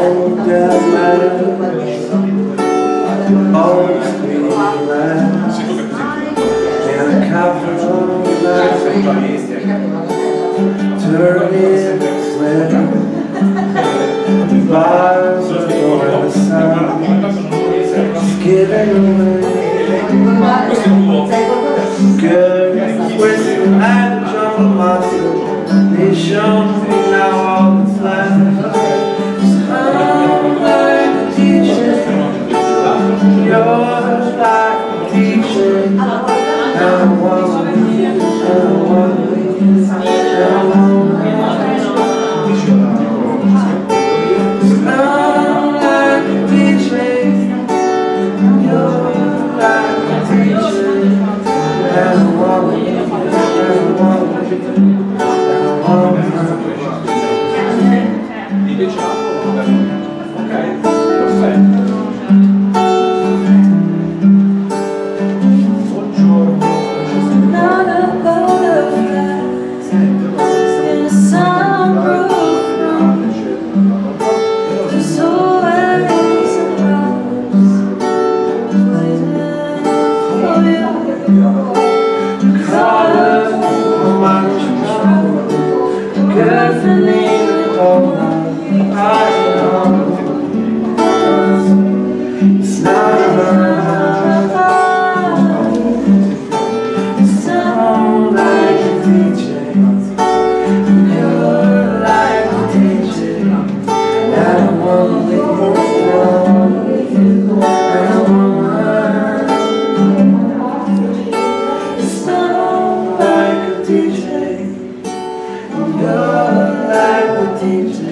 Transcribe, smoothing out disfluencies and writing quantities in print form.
old dead man, always being last, and a cover of life, turning slip, bars are going to sound, giving away good whiskey and jungle monster. They show me now all that's left. I'm like a teacher, you're like a teacher, and I want you, and I want you, and I want you. I'm like a teacher, you're like a teacher, and I want you, and I want you. Good for me, oh, I know it's not about. Sound like a DJ, you're like a DJ, and I want you, and I want you. Sound like a DJ, you're like a teacher.